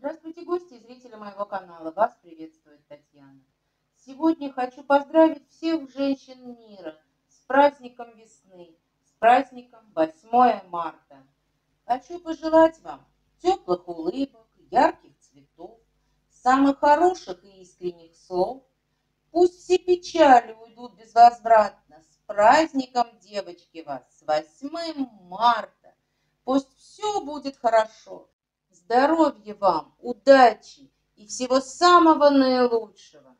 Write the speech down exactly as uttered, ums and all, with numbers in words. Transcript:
Здравствуйте, гости и зрители моего канала. Вас приветствует Татьяна. Сегодня хочу поздравить всех женщин мира с праздником весны, с праздником восьмое марта. Хочу пожелать вам теплых улыбок, ярких цветов, самых хороших и искренних слов. Пусть все печали уйдут безвозвратно. С праздником, девочки, вас, с восьмым марта. Пусть все будет хорошо. Здоровья вам, удачи и всего самого наилучшего.